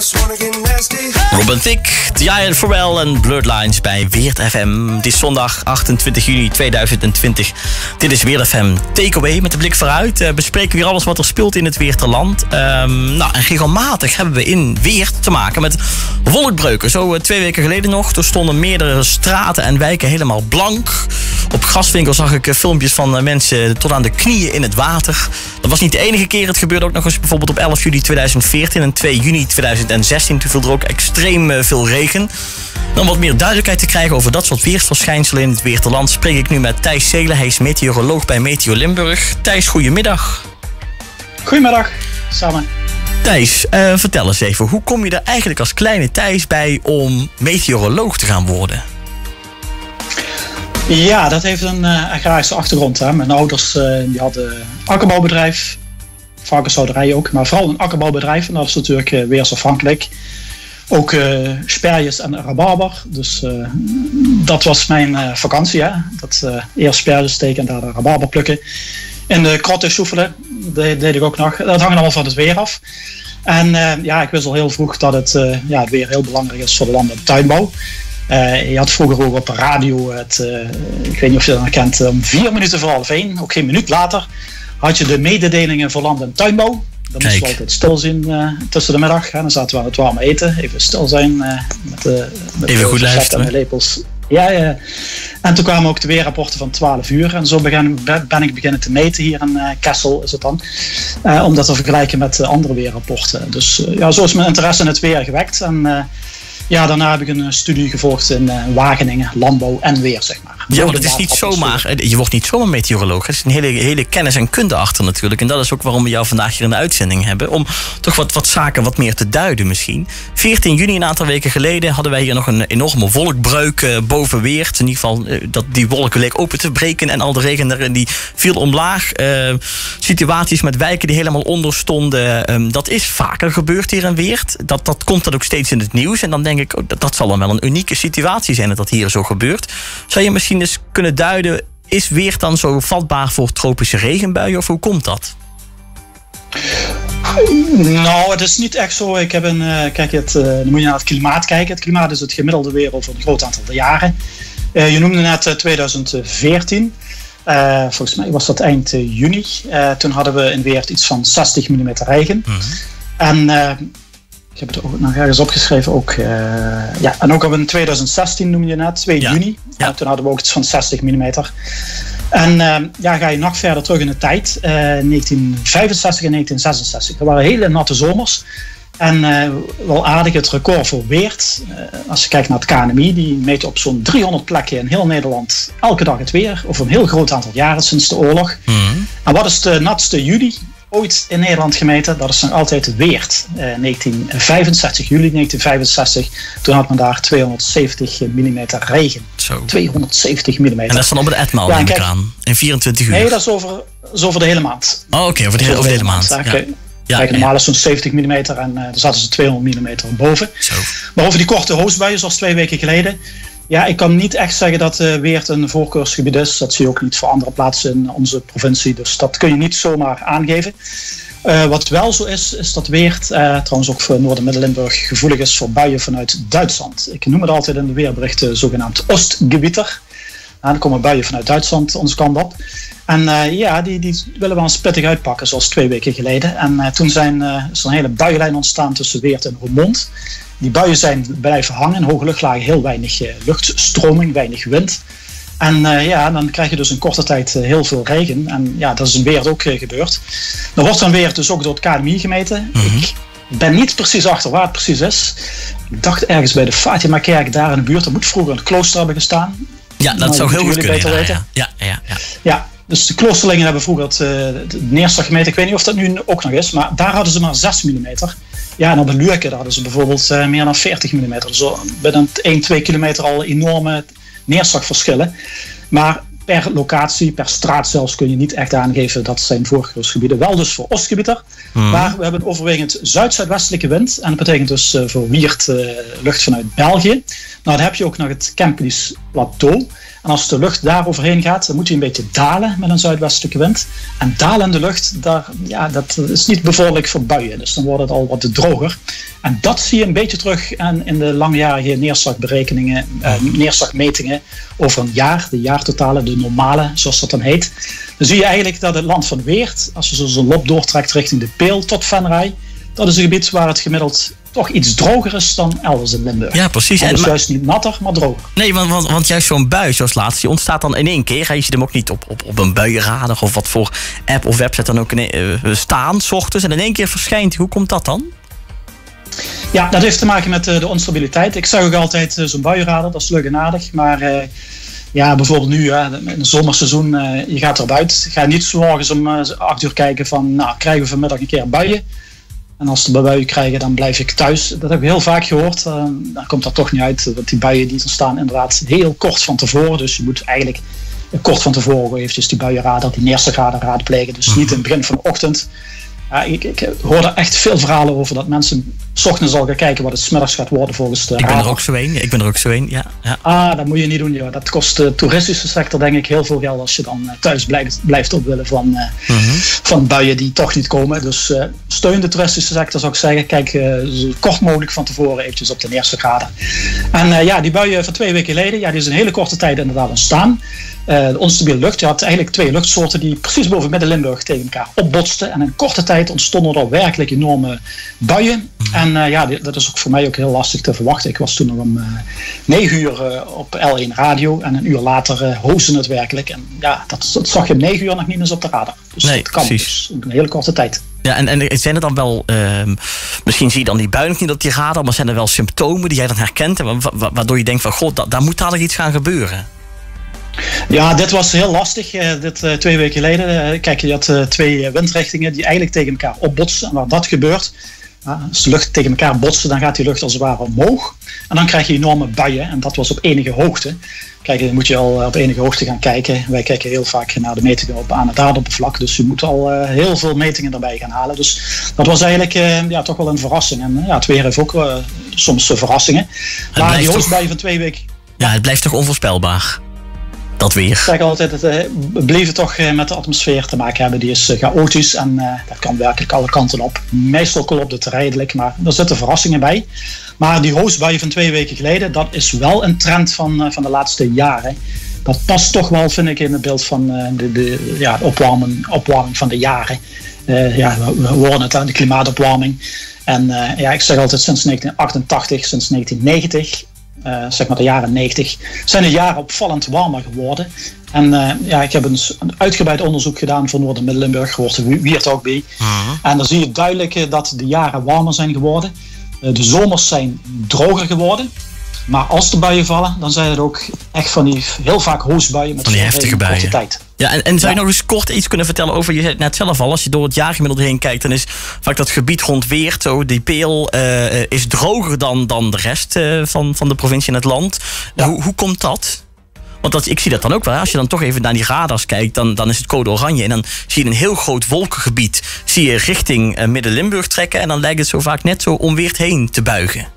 Robin Thicke, Diane Pharrell en Blurred Lines bij Weert FM. Het is zondag 28 juni 2020. Dit is Weert FM Takeaway. Met de blik vooruit bespreken we weer alles wat er speelt in het Weerterland. En regelmatig hebben we in Weert te maken met wolkbreuken. Zo 2 weken geleden nog. Er stonden meerdere straten en wijken helemaal blank. Op Graswinkel zag ik filmpjes van mensen tot aan de knieën in het water. Dat was niet de enige keer. Het gebeurde ook nog eens bijvoorbeeld op 11 juli 2014 en 2 juni 2016. Toen viel er ook extreem veel regen. Om wat meer duidelijkheid te krijgen over dat soort weersverschijnselen in het Weerterland spreek ik nu met Thijs Seelen. Hij is meteoroloog bij Meteo Limburg. Thijs, goedemiddag. Goedemiddag, samen. Thijs, vertel eens even, hoe kom je er eigenlijk als kleine Thijs bij om meteoroloog te gaan worden? Ja, dat heeft een agrarische achtergrond. Hè. Mijn ouders die hadden een akkerbouwbedrijf, varkenshouderij ook, maar vooral een akkerbouwbedrijf. En dat is natuurlijk weersafhankelijk. Ook sperjes en rabarber. Dus dat was mijn vakantie. Hè. Eerst sperjes steken en daar de rabarber plukken. En de krotten soefelen, dat deed ik ook nog. Dat hangt allemaal van het weer af. En ik wist al heel vroeg dat het weer heel belangrijk is voor de land- en tuinbouw. Je had vroeger ook op de radio, ik weet niet of je dat nog kent, om 4 minuten voor 12:30, ook geen minuut later, had je de mededelingen voor land- en tuinbouw. Dan moesten we altijd stil zijn tussen de middag. Dan zaten we aan het warme eten, even stil zijn met even goed luisteren. En de lepels. Ja. En toen kwamen ook de weerrapporten van 12 uur. En zo ben ik beginnen te meten hier in Kessel, is het dan. Om dat te vergelijken met andere weerrapporten. Dus zo is mijn interesse in het weer gewekt. En daarna heb ik een studie gevolgd in Wageningen, landbouw en weer, zeg maar. Ja, want het is niet zomaar, je wordt niet zomaar meteoroloog. Er is een hele kennis en kunde achter natuurlijk. En dat is ook waarom we jou vandaag hier in de uitzending hebben. Om toch wat zaken wat meer te duiden misschien. 14 juni, een aantal weken geleden, hadden wij hier nog een enorme wolkbreuk boven Weert. In ieder geval, dat die wolken leek open te breken en al de regen die viel omlaag. Situaties met wijken die helemaal onder stonden. Dat is vaker gebeurd hier in Weert. Dat komt dan ook steeds in het nieuws. En dan denk ik, dat zal dan wel een unieke situatie zijn dat hier zo gebeurt. Zou je misschien eens kunnen duiden, is Weert dan zo vatbaar voor tropische regenbuien of hoe komt dat? Nou, het is niet echt zo. Ik heb dan moet je naar het klimaat kijken. Het klimaat is het gemiddelde weer over een groot aantal jaren. Je noemde net 2014. Volgens mij was dat eind juni. Toen hadden we in Weert iets van 60 mm regen. En ik heb het ook nog ergens opgeschreven. En ook in 2016 noem je net, 2 juni. Ja. Toen hadden we ook iets van 60 mm. En ga je nog verder terug in de tijd. 1965 en 1966. Dat waren hele natte zomers. En wel aardig het record voor Weert. Als je kijkt naar het KNMI, die meet op zo'n 300 plekken in heel Nederland elke dag het weer. Over een heel groot aantal jaren sinds de oorlog. En wat is de natste juli ooit in Nederland gemeten? Dat is nog altijd Weert. 1965, juli 1965. Toen had men daar 270 mm regen. Zo. 270 mm. En dat is dan op de etmaal, neem ik aan. In 24 uur? Nee, dat is over de hele maand. Oh, oké, over de hele maand. Kijk, normaal is zo'n 70 mm en daar zaten ze 200 mm boven. Zo. Maar over die korte hoosbuien, zoals 2 weken geleden. Ja, ik kan niet echt zeggen dat Weert een voorkeursgebied is. Dat zie je ook niet voor andere plaatsen in onze provincie. Dus dat kun je niet zomaar aangeven. Wat wel zo is dat Weert, trouwens ook voor Noord- en Midden-Limburg, gevoelig is voor buien vanuit Duitsland. Ik noem het altijd in de weerberichten zogenaamd Ostgebieter. Dan komen buien vanuit Duitsland onze kant op. En die willen wel eens pittig uitpakken, zoals 2 weken geleden. En toen is er een hele buienlijn ontstaan tussen Weert en Roermond. Die buien zijn blijven hangen. In hoge luchtlagen heel weinig luchtstroming, weinig wind. En dan krijg je dus in korte tijd heel veel regen. En dat is in Weert ook gebeurd. Dan wordt dan Weert dus ook door het KNMI gemeten. Ik ben niet precies achter waar het precies is. Ik dacht ergens bij de Fatima-kerk daar in de buurt. Er moet vroeger een klooster hebben gestaan. Ja, dat zou heel goed kunnen. Ja. Dus de kloosterlingen hebben vroeger de neerslag gemeten. Ik weet niet of dat nu ook nog is. Maar daar hadden ze maar 6 mm. Ja, en op de Luurke hadden ze bijvoorbeeld meer dan 40 mm. Zo binnen 1-2 kilometer al enorme neerslagverschillen. Maar per locatie, per straat zelfs, kun je niet echt aangeven dat zijn voorkeursgebieden. Wel dus voor Ostgebieter. Maar we hebben een overwegend zuid-zuidwestelijke wind. En dat betekent dus voor Weert lucht vanuit België. Nou, dan heb je ook nog het Kempenaars Plateau. En als de lucht daar overheen gaat, dan moet je een beetje dalen met een zuidwestelijke wind. En dalende lucht, dat is niet bevorderlijk voor buien. Dus dan wordt het al wat droger. En dat zie je een beetje terug in de langjarige neerslagberekeningen, neerslagmetingen over een jaar. De jaartotale, de normale, zoals dat dan heet. Dan zie je eigenlijk dat het land van Weert, als je zo'n lop doortrekt richting de Peel tot Venray, dat is een gebied waar het gemiddeld toch iets droger is dan elders in Limburg. Ja, precies. En dus juist niet natter, maar droger. Nee, want juist zo'n bui zoals laatst, die ontstaat dan in één keer. Je ziet hem ook niet op een buienradar of wat voor app of website dan ook staan, 's ochtends. En in één keer verschijnt. Hoe komt dat dan? Ja, dat heeft te maken met de onstabiliteit. Ik zeg ook altijd zo'n buienradar, dat is leuk en aardig. Maar bijvoorbeeld nu, in het zomerseizoen, je gaat erop uit. Ga niet 's morgens om 8 uur kijken van, krijgen we vanmiddag een keer buien. En als de buien krijgen, dan blijf ik thuis. Dat heb ik heel vaak gehoord. Dan komt dat toch niet uit. Want die buien die ontstaan inderdaad heel kort van tevoren. Dus je moet eigenlijk kort van tevoren eventjes die buienradar, die neerslagradar raadplegen. Dus niet in het begin van de ochtend. Ik hoor er echt veel verhalen over dat mensen 's ochtends al gaan kijken wat het 's middags gaat worden volgens de radar. Ik ben er ook zo een, ja. Dat moet je niet doen, joh. Dat kost de toeristische sector denk ik heel veel geld als je dan thuis blijft opwillen van buien die toch niet komen. Dus steun de toeristische sector, zou ik zeggen. Kijk zo kort mogelijk van tevoren eventjes op de neerslagradar. En die buien van 2 weken geleden, die is een hele korte tijd inderdaad ontstaan. De onstabiele lucht, je had eigenlijk 2 luchtsoorten die precies boven Midden-Limburg tegen elkaar opbotsten. En in korte tijd ontstonden er werkelijk enorme buien. En dat is ook voor mij ook heel lastig te verwachten. Ik was toen nog om 9 uur op L1 radio en een uur later hoosde het werkelijk. En dat zag je om 9 uur nog niet eens op de radar. Dus nee, dat kan precies. Dus een hele korte tijd. Ja, en zijn er dan wel, misschien zie je dan die buien nog niet op die radar, maar zijn er wel symptomen die jij dan herkent, waardoor je denkt van, god, daar moet dadelijk iets gaan gebeuren? Ja, dit was heel lastig. 2 weken geleden. Kijk, je had 2 windrichtingen die eigenlijk tegen elkaar opbotsen. En waar dat gebeurt, als de lucht tegen elkaar botsen, dan gaat die lucht als het ware omhoog. En dan krijg je enorme buien. En dat was op enige hoogte. Kijk, dan moet je al op enige hoogte gaan kijken. Wij kijken heel vaak naar de metingen aan het aardoppervlak. Dus je moet al heel veel metingen erbij gaan halen. Dus dat was eigenlijk toch wel een verrassing. En het weer heeft ook soms verrassingen. Maar die hoogstbuien van 2 weken... Ja, het blijft toch onvoorspelbaar? Dat weer. Ik zeg altijd, het bleef toch met de atmosfeer te maken hebben. Die is chaotisch en dat kan werkelijk alle kanten op. Meestal klopt het rijdelijk, maar er zitten verrassingen bij. Maar die hoosbuien van 2 weken geleden, dat is wel een trend van de laatste jaren. Dat past toch wel, vind ik, in het beeld van de opwarming van de jaren. We horen het aan de klimaatopwarming. En ik zeg altijd sinds 1988, sinds 1990... zeg maar de jaren 90, zijn de jaren opvallend warmer geworden. En ik heb een uitgebreid onderzoek gedaan voor Noord- en Midden-Limburg, hoort de Weert ook bij. En dan zie je duidelijk dat de jaren warmer zijn geworden. De zomers zijn droger geworden. Maar als de buien vallen, dan zijn het ook echt van die heel vaak hoosbuien met van die heftige buien. Korte tijd. Ja, en zou je nog eens kort iets kunnen vertellen over, je zei het net zelf al, als je door het jaargemiddelde heen kijkt, dan is vaak dat gebied rond Weert, zo, die Peel, is droger dan de rest van de provincie en het land. Ja. Hoe komt dat? Want ik zie dat dan ook wel. Als je dan toch even naar die radars kijkt, dan is het code oranje. En dan zie je een heel groot wolkengebied richting Midden-Limburg trekken. En dan lijkt het zo vaak net zo om Weert heen te buigen.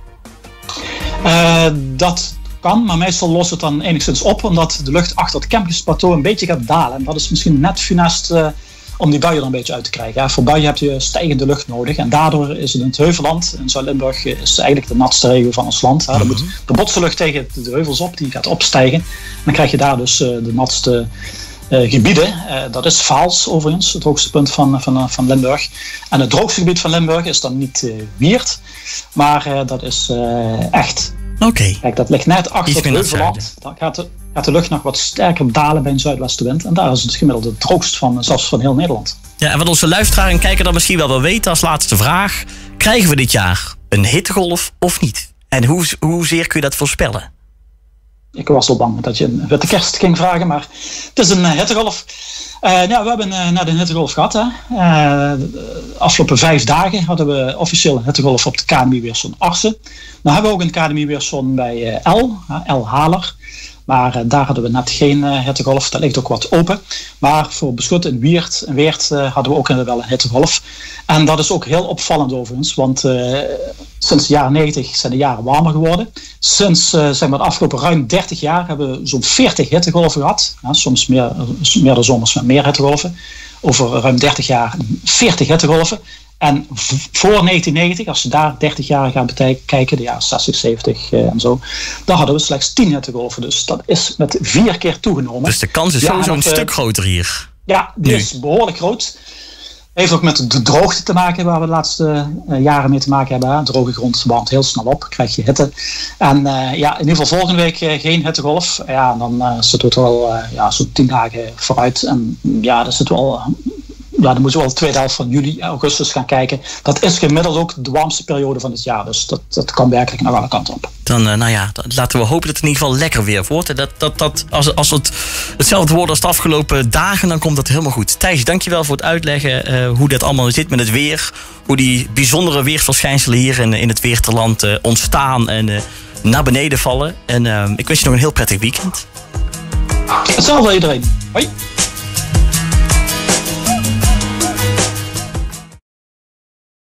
Dat kan, maar meestal lost het dan enigszins op, omdat de lucht achter het Kempenaars Plateau een beetje gaat dalen. En dat is misschien net funest om die buien er een beetje uit te krijgen. Ja, voor buien heb je stijgende lucht nodig. En daardoor is het in het Heuvelland, in Zuid-Limburg, is eigenlijk de natste regio van ons land. Dan moet de botse lucht tegen de heuvels op, die gaat opstijgen. En dan krijg je daar dus de natste gebieden. Dat is Vaals overigens, het hoogste punt van Limburg. En het droogste gebied van Limburg is dan niet Weert, maar dat is Echt. Oké. Kijk, dat ligt net achter het Heuvelland. Dan gaat de lucht nog wat sterker dalen bij een zuidwestenwind. En daar is het gemiddelde het droogst zelfs van heel Nederland. Ja, en wat onze luisteraar en kijker dan misschien wel weten als laatste vraag. Krijgen we dit jaar een hittegolf of niet? En hoezeer kun je dat voorspellen? Ik was al bang dat je een witte kerst ging vragen, maar het is een hittegolf. We hebben net een hittegolf gehad. De afgelopen 5 dagen hadden we officieel een hittegolf op de KNMI Weerszoon Arsen. Nou hebben we ook een KNMI Weerszoon bij L Haler. Maar daar hadden we net geen hittegolf. Dat ligt ook wat open. Maar voor Beschut en Weert hadden we ook wel een hittegolf. En dat is ook heel opvallend overigens. Want sinds de jaren 90 zijn de jaren warmer geworden. Sinds zeg maar de afgelopen ruim 30 jaar hebben we zo'n 40 hittegolven gehad. Ja, soms meerdere zomers met meer hittegolven. Over ruim 30 jaar 40 hittegolven. En voor 1990, als je daar 30 jaar gaat bekijken, de jaren 60, 70 en zo, dan hadden we slechts 10 hittegolven. Dus dat is met 4 keer toegenomen. Dus de kans is sowieso een stuk groter hier. Ja, die is behoorlijk groot. Heeft ook met de droogte te maken, waar we de laatste jaren mee te maken hebben. Hè. Droge grond warmt heel snel op, krijg je hitte. En in ieder geval volgende week geen hittegolf. Ja, dan zitten we toch wel zo'n 10 dagen vooruit. En ja, dan zitten we al... Ja, dan moeten we wel de tweede helft van juli, augustus gaan kijken. Dat is gemiddeld ook de warmste periode van het jaar. Dus dat kan werkelijk naar alle kanten op. Dan, laten we hopen dat het in ieder geval lekker weer wordt. Als het hetzelfde wordt als de afgelopen dagen, dan komt dat helemaal goed. Thijs, dankjewel voor het uitleggen hoe dat allemaal zit met het weer. Hoe die bijzondere weersverschijnselen hier in het Weerterland ontstaan en naar beneden vallen. En ik wens je nog een heel prettig weekend. Hetzelfde iedereen. Hoi.